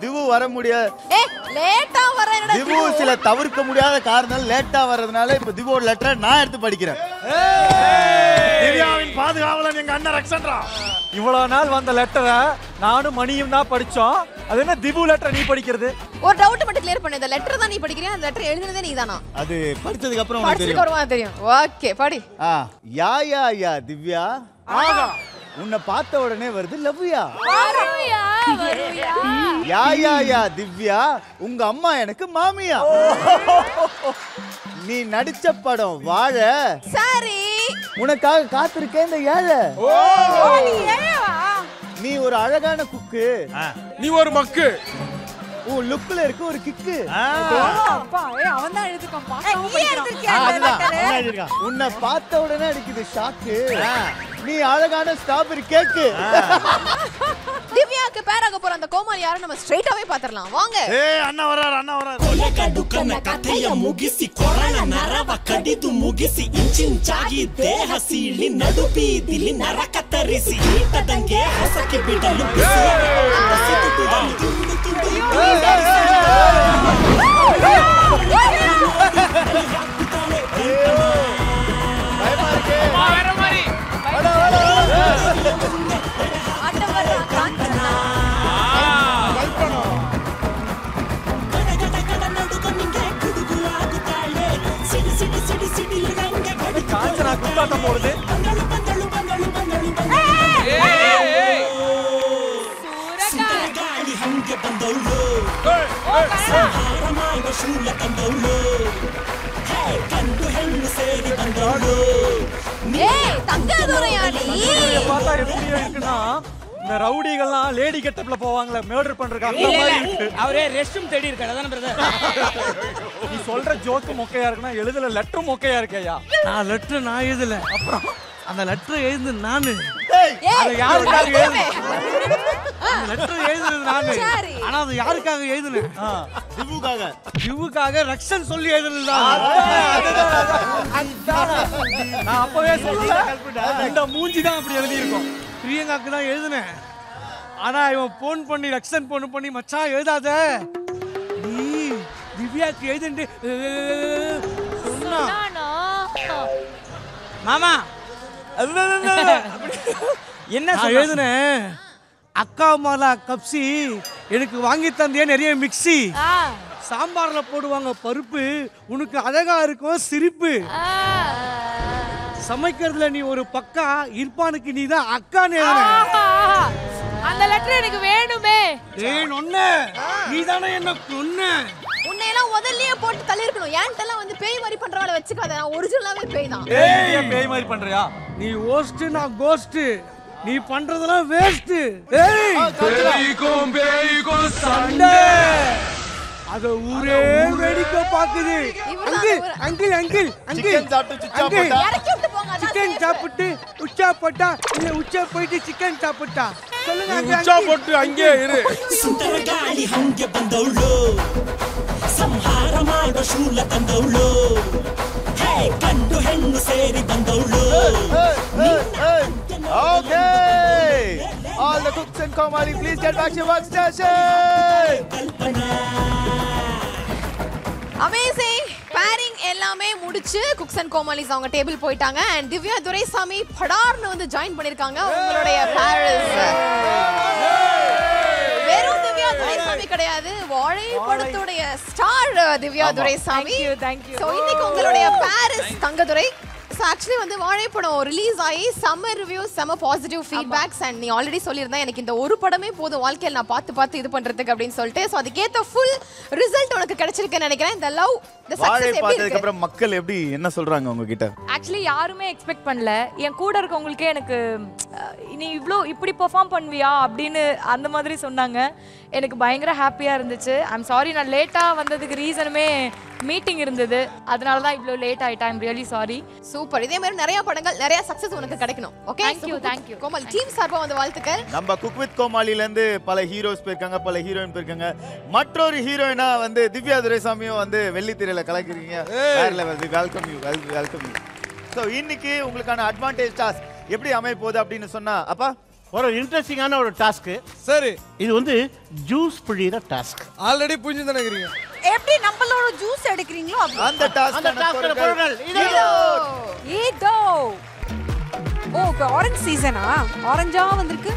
திவு வர முடியாது. லேட்டா வரேன். திவு சில தவிர்க்க முடியாத காரணம் லேட்டா வர்றதுனால இப்ப திவோட லெட்டரை நான் எடுத்து படிக்கிறேன். திவ்யாவின் பாதுகாவலன் எங்க அண்ணன் ரக்ஷன்ரா. இவ்வளவு நாள் வந்த லெட்டரை நானும் மணியும் தான் படிச்சோம். அது என்ன திவு லெட்டர் நீ படிக்கிறது? ஒரு டவுட் மட்டும் கிளியர் பண்ணு. இந்த லெட்டர் தான் நீ படிக்கிறியா? அந்த லெட்டர் எழுதுனதே நீதானா? அது படிச்சதுக்கு அப்புறம் தெரியும். ஓகே படி. யா யா யா திவ்யா. ஆகா. உன்னை பார்த்த உடனே வருது லவ்யா. வருயா வருயா. யா யா யா திவ்யா. உங்க அம்மா எனக்கு மாமியா. நீ நடிச்ச படம் வாழ. சரி. உனக்காக காத்திருக்கேன் இந்த ஏழை. நீ ஏழவா? நீ ஒரு அழகான குக்கு. நீ ஒரு மக்கு. உன் லுக்ல இருக்கு ஒரு கிக்கு. அப்பா அவன் தான் எழுதிருக்கான். உன்னை பார்த்த உடனே அடிக்குது ஷாக்கு. நீ அழகான ஸ்ட்ராபெரி கேக்கு. திவ்யாக்கு பேராக போற அந்த கோமாளி யாரை நம்ம ஸ்ட்ரைட்டாவே பாத்துறலாம். வாங்க. அண்ணா வராரு அண்ணா வராரு. ಕೊಲೆಗಡುಕನ ಕಥೆಯ ಮುಗಿಸಿ ಕೊರಳ ನರವ ಕಡಿದು ಮುಗಿಸಿ ಇಂಚಿಂಚಾಗಿ ದೇಹ ಸೀಳಿ ನಡುಬೀದಿಲಿ ನರಕ ತರಿಸಿ ಈಟದಂಗೆ ಹೊಸಕಿ ಬಿಡಲು ಬಸಿದು ಬಿಡಲು ತುಂಡು ತುಂಡು காஞ்சனா குத்தாட்டம் போடுது. ಗಾಳಿ ಹಂಗೆ ಬಂದವಳು ಸಂಹಾರ ಮಾಡುವ ಶೂಲ ತಂದವಳು ಗಂಡು ಹೆಣ್ಣು ಸೇರಿ ಬಂದವಳು. பார்த்தா எப்படி இருக்குன்னா இந்த ரவுடிகள்லாம் லேடி கெட்டப்ல போவாங்களே மர்டர் பண்றதுக்கு அந்த மாதிரி இருக்கு. அவரே ரெஸ்ட்ரூம் தேடி இருக்காரு. அதானே பிரதர்? நீ சொல்ற ஜோக்கு மொக்கையா இருக்குன்னா எழுதுல லெட்டர் மொக்கையா இருக்கேயா? நான் லெட்டர் நான் எழுதல. அப்புறம் அந்த லெட்டர் எழுது நானு. அது யாருக்காக எழுதுன? அந்த லெட்டர் எழுதுனது நானு. ஆனா அது யாருக்காக எழுதுனேன்? திவுக்காக. திவுக்காக ரக்ஷன் சொல்லி எழுதுனதுதான். நான் அப்பவே சொல்றேன். இந்த மூஞ்சி தான் அப்படி எழுதி இருக்கும். பிரியங்காக்கு தான் எழுதுனேன். ஆனா இவன் போன் பண்ணி ரக்ஷன் போன் பண்ணி மச்சான் எழுதாத நீ திவ்யாக்கு எழுதுன்னு சொன்னா. மாமா என்ன எழுதுனேன்? அக்கா மாலா கப்சி எனக்கு வாங்கி தந்தியா நிறைய மிக்ஸி. சாம்பார்ல போடுவாங்க பருப்பு. உனக்கு அழகா இருக்கும் சிரிப்பு. சமைக்கிறதுல நீ ஒரு பக்கா. இர்பானுக்கு நீ தான் அக்கான்னு எழுதுன. அந்த லெட்டர் எனக்கு வேணுமே. ஏய் நொண்ணே நீ தானே என்ன கொன்ன. உன்னை எல்லாம் முதல்லயே போட்டு தள்ளி இருக்கணும். ஏன்ட்டெல்லாம் வந்து பேய் மாதிரி பண்றவள வெச்சுக்காத. நான் ஒரிஜினலாவே பேய் தான். ஏய் பேய் மாதிரி பண்றியா? நீ ஹோஸ்ட் நான் கோஸ்ட். நீ பண்றதெல்லாம் வேஸ்ட். ஏய் பேய்க்கும் சண்டை. அத ஊரே வெடிக்க பாக்குது. அங்கிள் அங்கிள் அங்கிள் அங்கிள் இறக்கி விட்டு போங்க. சிக்கன் சாப்பிட்டு உச்சா போட்டா இல்ல உச்சா போயிட்டு சிக்கன் சாப்பிட்டா சொல்லுங்க. உச்சா போட்டு அங்கே இரு. ಸುಂದರ ಗಾಳಿ ಹಂಗೆ ಬಂದವಳು ಸಂಹಾರ ಮಾಡೋ ಶೂಲ ತಂದವಳು ಗಂಡು ಹೆಣ್ಣು ಸೇರಿ ಬಂದವಳು. Okay, all the cooks in Comali, please get back to your workstation. Amazing pairing எல்லாமே முடிச்சு குக்ஸ் அண்ட் கோமாலிஸ் அவங்க டேபிள் போயிட்டாங்க. அண்ட் திவ்யா துரைசாமி படார்னு வந்து ஜாயின் பண்ணிருக்காங்க உங்களுடைய பாரிஸ். வெறும் திவ்யா துரைசாமி கிடையாது, வாழை படத்துடைய ஸ்டார் திவ்யா துரைசாமி. சோ இன்னைக்கு உங்களுடைய பாரிஸ் தங்கதுரை. So actually வந்து வாழை படம் ரிலீஸ் ஆகி செம்ம ரிவ்யூஸ், செம்ம பாசிட்டிவ் ஃபீட்பேக்ஸ். அண்ட் நீ ஆல்ரெடி சொல்லியிருந்தா எனக்கு இந்த ஒரு படமே போதும் வாழ்க்கையில் நான் பார்த்து இது பண்றதுக்கு அப்படின்னு சொல்லிட்டு. ஸோ அதுக்கேற்ற ஃபுல் ரிசல்ட் உனக்கு கிடைச்சிருக்குன்னு நினைக்கிறேன். இந்த லவ் இந்த சக்சஸ் பார்த்ததுக்கு அப்புறம் மக்கள் எப்படி என்ன சொல்றாங்க உங்ககிட்ட? ஆக்சுவலி யாருமே எக்ஸ்பெக்ட் பண்ணல. என் கூட இருக்கவங்களுக்கே எனக்கு நீ இவ்வளோ இப்படி பெர்ஃபார்ம் பண்ணுவியா அப்படின்னு அந்த மாதிரி சொன்னாங்க. எனக்கு பயங்கர ஹாப்பியாக இருந்துச்சு. ஐம் சாரி நான் லேட்டாக வந்ததுக்கு ரீசனுமே மீட்டிங் இருந்தது. அதனால தான் இவ்வளோ லேட் ஆகிட்டேன். I'm really sorry. சூப்பர். இதே மாதிரி நிறைய படங்கள் நிறைய சக்சஸ் உனக்கு கிடைக்கணும். ஓகே தேங்க்யூ கோமாளி டீம் சார்பா வந்து வாழ்த்துக்கள். நம்ம குக் வித் கோமாளில இருந்து பல ஹீரோஸ் போயிருக்காங்க, பல ஹீரோயின் போயிருக்காங்க. மற்றொரு ஹீரோயினா வந்து திவ்யா துரைசாமியும் வந்து வெள்ளித்திரையில கலக்கிறீங்க. வேற லெவல். Welcome you. ஸோ இன்னைக்கு உங்களுக்கான அட்வான்டேஜ் டாஸ்க் எப்படி அமைய போகுது அப்படின்னு சொன்னா அப்பா ஒரு இன்ட்ரெஸ்டிங்கான ஒரு டாஸ்க். சரி, இது வந்து ஜூஸ் பிழிற டாஸ்க். ஆல்ரெடி புரிஞ்சு தானே இருக்கீங்க. எப்படி நம்மளோட ஜூஸ் எடுக்கிறீங்களோ அந்த டாஸ்க் பொருட்கள் இதோ. இதோ. ஓ, இப்போ ஆரஞ்சு சீசனா? ஆரஞ்சா வந்திருக்கு.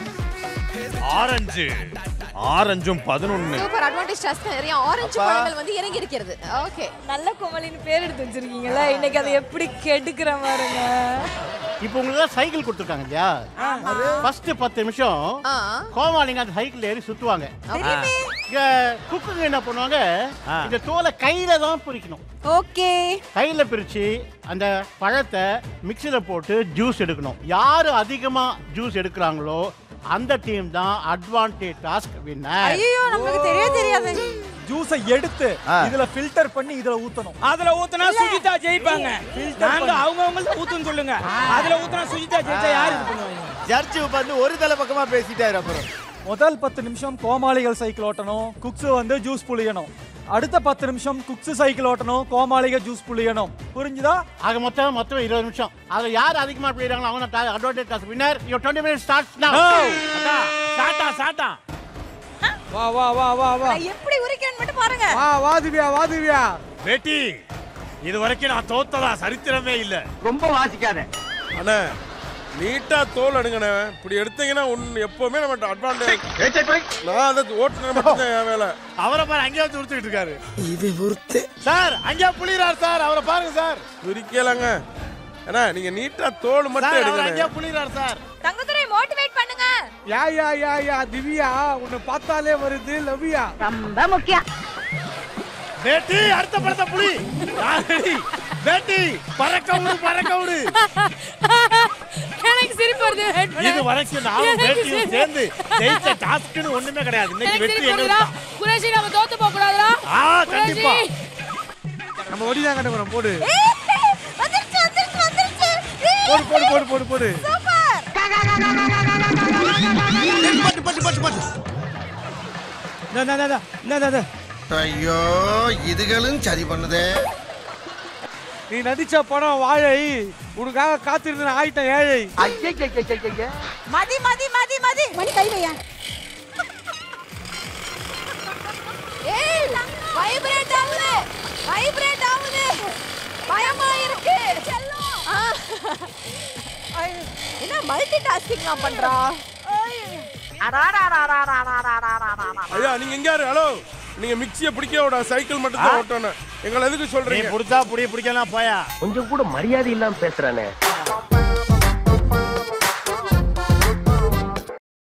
ஆரஞ்சும் 11. Super advantage task. நிறைய ஆரஞ்சு பழங்கள் வந்து இறங்கி இருக்கிறது. ஓகே, நல்ல கோமலின்னு பேர் எடுத்து வச்சிருக்கீங்களா? இன்னைக்கு அதை எப்படி கெடுக்கிற பாருங்க. இப்போ உங்களுக்கு சைக்கிள் கொடுத்துருக்காங்க இல்லையா? ஃபர்ஸ்ட் 10 நிமிஷம் கோமாளிங்க அந்த சைக்கிள் ஏறி சுத்துவாங்க. இங்க குக்குங்க என்ன பண்ணுவாங்க, இந்த தோலை கையில தான் பிரிக்கணும். ஓகே, கையில பிரிச்சு அந்த பழத்தை மிக்ஸில போட்டு ஜூஸ் எடுக்கணும். யாரு அதிகமா ஜூஸ் எடுக்கிறாங்களோ அந்த டீம் தான் அட்வான்டேஜ் டாஸ்க் வின்னர். ஐயோ, நமக்கு தெரியாது. ஜூஸை எடுத்து இதுல ஃபில்டர் பண்ணி இதுல ஊத்தணும். அதுல ஊத்துனா சுஜிதா ஜெயிப்பாங்க. நாங்க அவங்க ஊத்துன்னு சொல்லுங்க. அதுல ஊத்துனா சுஜிதா ஜெயிச்சா யாரு இது பண்ணுவாங்க? ஜட்ஜ் வந்து ஒரு தலை பக்கமா பேசிட்டாரு. அப்புறம் முதல் 10 நிமிஷம் கோமாளிகள் சைக்கிள் ஓட்டணும், குக்ஸ் வந்து ஜூஸ் புளியணும். அடுத்த 10 நிமிஷம் குக்ஸ் சைக்கிள் ஓட்டணும், கோமாளிகள் ஜூஸ் புளியணும். புரிஞ்சுதா? ஆக மொத்தம் 20 நிமிஷம். அதுல யார் அதிகமா பிடிக்கிறாங்களோ அவங்க தான் advantage task winner. Your 20 minutes starts now. சாட்டா வா வா வா வா வா. எப்படி உரிக்கிறேன்னு மட்டும் பாருங்க. வா திவ்யா. பேட்டி, இது வரைக்கும் நான் தோத்ததா சரித்திரமே இல்ல. ரொம்ப வாசிக்காத அண்ணா. நீட்டா தோல் எடுங்கண்ணே. இப்படி எடுத்தீங்கன்னா எப்பவுமே நம்ம அட்வான்டேஜ். நான் அதை ஓட்டுன மட்டும் தான் என் வேலை. அவரை பாரு அங்கேயே வந்து உறுத்திட்டு இருக்காரு. இது உறுத்து சார் அங்கேயே புளிறார் சார், அவரை பாருங்க சார். துரிக்கலாங்க. அண்ணா நீங்க நீட்டா தோல் மட்டும் எடுங்க. அங்கேயே புளிறார் சார். தங்கதுரை மோட்டிவேட் பண்ணுங்க. யா திவ்யா, உன்னை பார்த்தாலே வருது லவ்யா. ரொம்ப முக்கியம். பேட்டி, அடுத்த படத்தை புளி. பேட்டி, பறக்க விடு. எனக்கு சிரிப்பு வருது. இது வரைக்கும் நானும் பேட்டியும் சேர்ந்து ஜெயிச்ச டாஸ்க்னு ஒண்ணுமே கிடையாது. இன்னைக்கு வெற்றி எங்களுக்கு. குரேஷி, நம்ம தோத்து போக கூடாதுடா. கண்டிப்பா. நம்ம ஒடி தான் கட்ட போறோம். போடு வந்துருச்சு. போடு. சூப்பர். ஐயோ, இதுகளும் சரி பண்ணுதே. நீ நடிச்ச படம் வாழை, உனக்காக காத்திருந்த ஆயிட்ட ஏழை. மதி மணி கை வையா. ஏய், வைப்ரேட் ஆகுது. பயமா இருக்கு. என்ன மல்டி டாஸ்கிங்லாம் பண்றா? ஐயா நீங்க எங்க யாரு? ஹலோ, நீங்க மிக்ஸியை பிடிக்க விட சைக்கிள் மட்டும் தான் ஓட்டணும். எங்களை எதுக்கு சொல்றீங்க? பிடிச்சா பிடிக்கலாம் போயா. கொஞ்சம் கூட மரியாதை இல்லாம பேசுறானே.